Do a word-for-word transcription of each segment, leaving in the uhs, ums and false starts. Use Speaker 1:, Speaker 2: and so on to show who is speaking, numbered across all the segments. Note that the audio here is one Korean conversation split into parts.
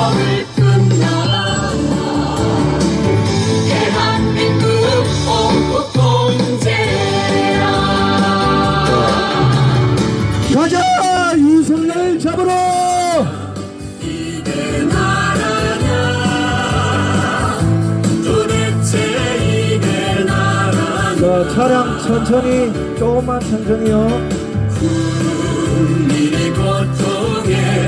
Speaker 1: 마을 끝나 대한민국 공동체라.
Speaker 2: 가자 윤석열 잡으러.
Speaker 1: 이게 나라냐 도대체 이게 나라냐.
Speaker 2: 자, 차량 천천히, 조금만 천천히요.
Speaker 1: 국민의 고통에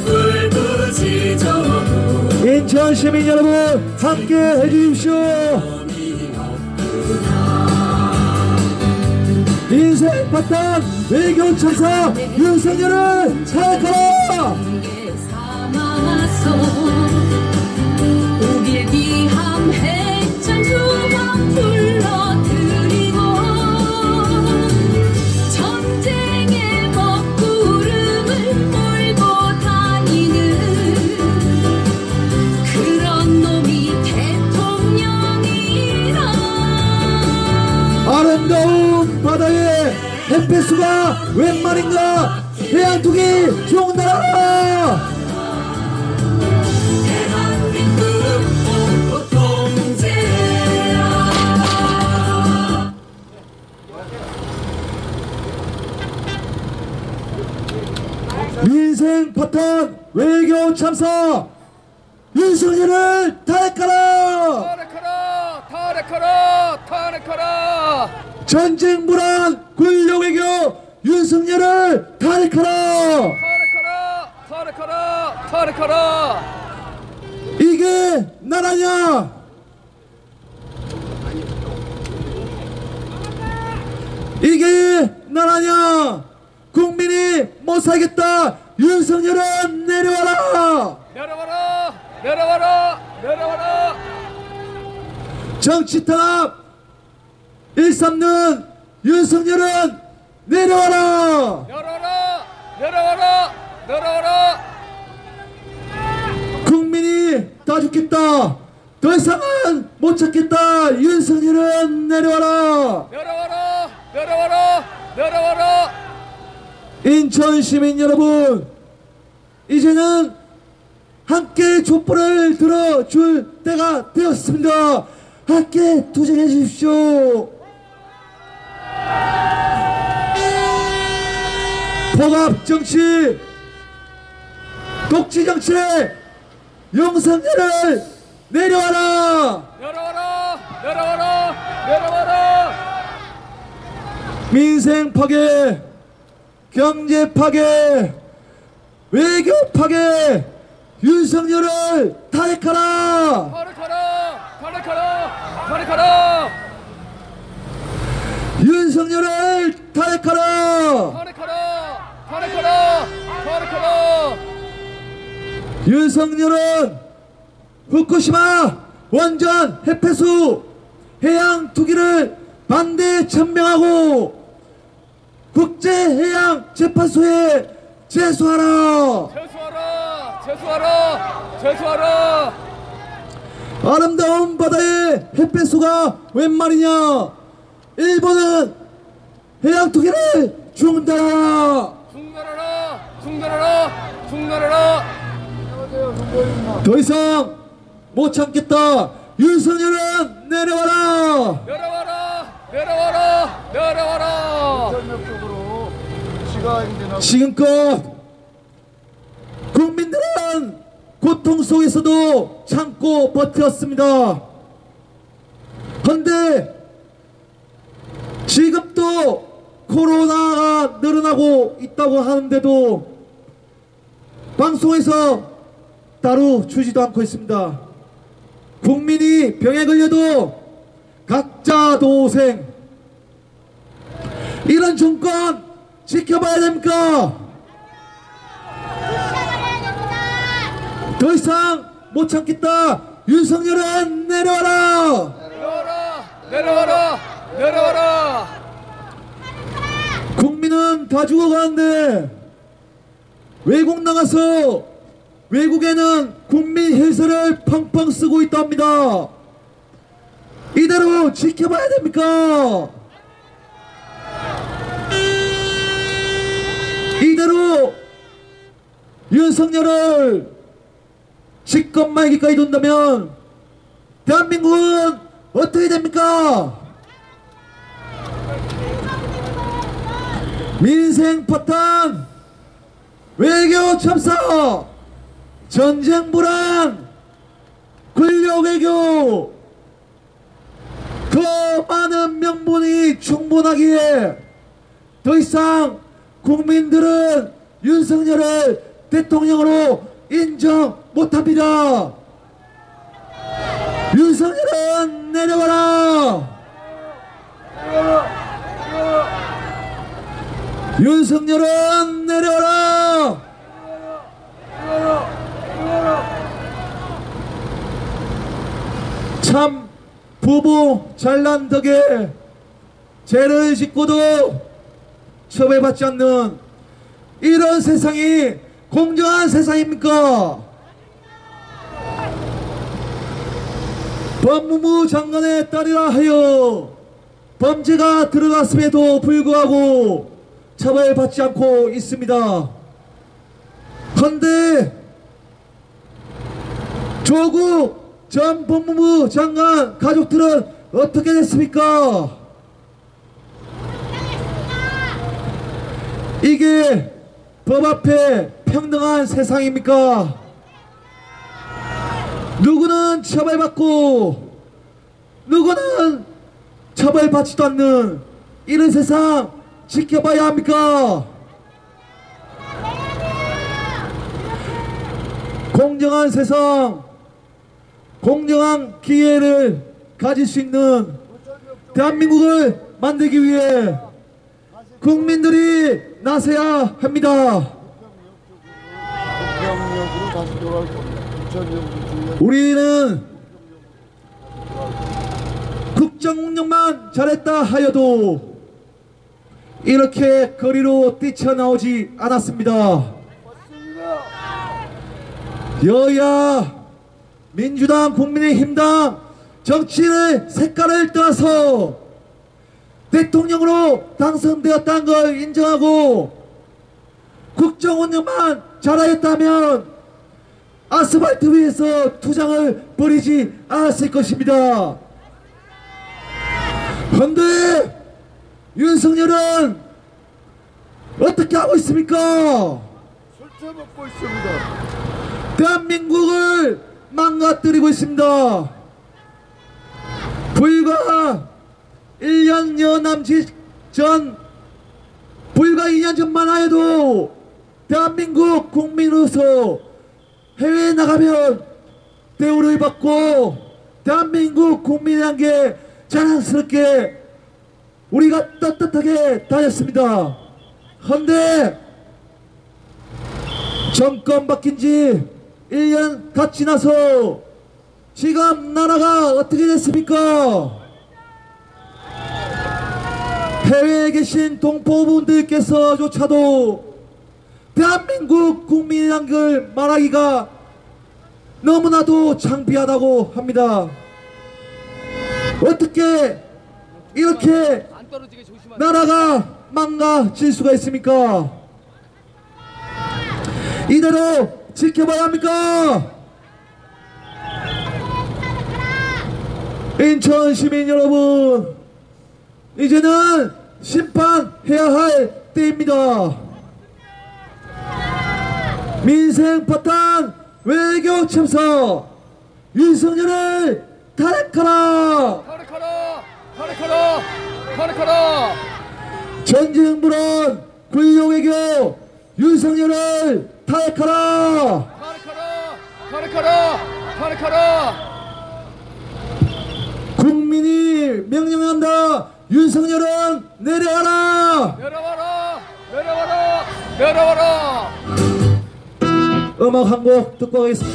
Speaker 1: 울부짖어도
Speaker 2: 인천 시민 여러분 함께 해주십시오. 인생 바탕 외교 참사 윤석열을 사랑하라.
Speaker 1: 오길 비함 해찬 주만 불러드리고 전쟁의 먹구름을 몰고 다니는 그런 놈이 대통령이라.
Speaker 2: 아름다운 바다에 햇빛수가 웬 말인가. 해양투기 종나라.
Speaker 1: 대한민국 공동체라.
Speaker 2: 민생 파탄 외교 참사 윤석열을 탈까라.
Speaker 3: 타락하라! 타락하라! 타락하라!
Speaker 2: 전쟁 불안 군력 외교 윤석열을 탈까라.
Speaker 3: 타락하라! 타락하라! 타락하라!
Speaker 2: 이게 나라냐. 이게 나라냐. 국민이 못 살겠다. 윤석열은 내려와라.
Speaker 3: 내려와라! 내려와라! 내려와라!
Speaker 2: 정치 탄압 일삼는 윤석열은 내려와라.
Speaker 3: 내려와라! 내려와라! 내려와라!
Speaker 2: 국민이 다 죽겠다. 더 이상은 못 참겠다. 윤석열은 내려와라.
Speaker 3: 내려와라! 내려와라! 내려와라!
Speaker 2: 인천 시민 여러분, 이제는 함께 촛불을 들어줄 때가 되었습니다. 함께 투쟁해 주십시오. 폭압 정치, 독재 정치, 윤석열을 내려와라.
Speaker 3: 내려와라! 내려와라! 내려와라!
Speaker 2: 민생 파괴, 경제 파괴, 외교 파괴, 윤석열을 탈핵하라.
Speaker 3: 타락하라! 타락하라! 타락하라!
Speaker 2: 윤석열을 탈핵하라.
Speaker 3: 타락하라! 타락하라! 타락하라!
Speaker 2: 윤석열은 후쿠시마 원전 핵폐수 해양 투기를 반대 천명하고 국제해양재판소에 제소하라.
Speaker 3: 재수하라! 재수하라! 재수하라!
Speaker 2: 아름다운 바다에 햇볕수가 웬 말이냐. 일본은 해양 투기를 중단하라.
Speaker 3: 중단하라! 중단하라! 중단하라!
Speaker 2: 더 이상 못 참겠다. 윤석열은 내려와라.
Speaker 3: 내려와라! 내려와라! 내려와라!
Speaker 2: 지금껏 국민들은 고통 속에서도 참고 버텼습니다. 그런데 지금도 코로나가 늘어나고 있다고 하는데도 방송에서 따로 주지도 않고 있습니다. 국민이 병에 걸려도 각자 도생, 이런 정권 지켜봐야 됩니까? 더 이상 못 참겠다. 윤석열은 내려와라.
Speaker 3: 내려와라! 내려와라! 내려와라!
Speaker 2: 국민은 다 죽어가는데 외국 나가서 외국에는 국민 헬스를 펑펑 쓰고 있답니다. 이대로 지켜봐야 됩니까? 이대로 윤석열을 집권 말기까지 돈다면 대한민국은 어떻게 됩니까? 민생 파탄, 외교 참사, 전쟁 불안, 권력 외교, 더 많은 명분이 충분하기에 더 이상 국민들은 윤석열을 대통령으로 인정 못합니다. 윤석열은 내려와라. 윤석열은 내려와라. 참 부부 잘난 덕에 죄를 짓고도 처벌받지 않는 이런 세상이 공정한 세상입니까? 법무부 장관의 딸이라 하여 범죄가 들어갔음에도 불구하고 처벌받지 않고 있습니다. 그런데 조국 전 법무부 장관 가족들은 어떻게 됐습니까? 이게 법 앞에 평등한 세상입니까? 누구는 처벌받고 누구는 처벌받지도 않는 이런 세상 지켜봐야 합니까? 공정한 세상, 공정한 기회를 가질 수 있는 대한민국을 만들기 위해 국민들이 나서야 합니다. 우리는 국정 운영만 잘했다 하여도 이렇게 거리로 뛰쳐나오지 않았습니다. 여야 민주당, 국민의힘당 정치의 색깔을 떠나서 대통령으로 당선되었다는 걸 인정하고 국정 운영만 잘하였다면 아스팔트 위에서 투쟁을 벌이지 않았을 것입니다. 그런데 윤석열은 어떻게 하고 있습니까?
Speaker 4: 술 처먹고 있습니다.
Speaker 2: 대한민국을 망가뜨리고 있습니다. 불과 일 년여 남짓 전, 불과 이 년 전만 하여도 대한민국 국민으로서 해외에 나가면 대우를 받고 대한민국 국민이란 게 자랑스럽게 우리가 떳떳하게 다녔습니다. 그런데 정권 바뀐 지 일 년 다 지나서 지금 나라가 어떻게 됐습니까? 해외에 계신 동포분들께서조차도 대한민국 국민이란 걸 말하기가 너무나도 창피하다고 합니다. 어떻게 이렇게
Speaker 3: 안 떨어지게 조심하세요.
Speaker 2: 나라가 망가질 수가 있습니까? 이대로 지켜봐야 합니까? 인천 시민 여러분, 이제는 심판해야 할 때입니다. 민생 파탄, 외교 참사, 윤석열을 탄핵하라.
Speaker 3: 탄핵하라! 탄핵하라! 탄핵하라!
Speaker 2: 전쟁 불안, 권력 외교, 윤석열을 탄핵하라.
Speaker 3: 탄핵하라! 탄핵하라! 탄핵하라!
Speaker 2: 국민이 명령한다. 윤석열은 내려와라.
Speaker 3: 내려와라! 내려와라! 내려와라!
Speaker 2: 음악 한 곡 듣고 가겠습니다.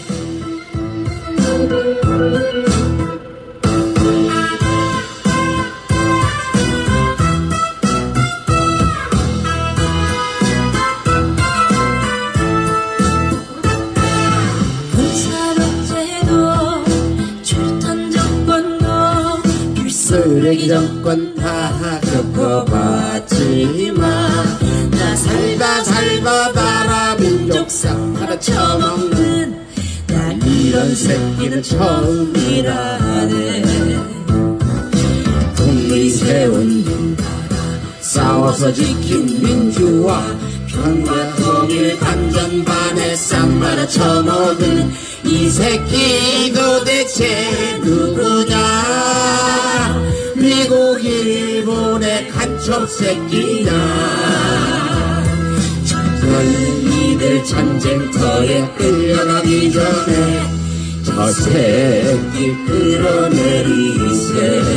Speaker 1: 군사독재도 출탄 정권도
Speaker 4: 쓰레기 정권 다 겪어봤지만 나 살다 살다 나라 민족상 하나 처먹는
Speaker 1: 나
Speaker 4: 이런 새끼는 처음이라네. 국민이 세운 싸워서 지킨 민주화 평화 통일 반전반에 쌍말아 처먹은 이 새끼 도대체 누구냐. 미국 일본의 간첩 새끼냐. 너희들 전쟁터에 끌려가기 전에 저 새끼 끌어내리세.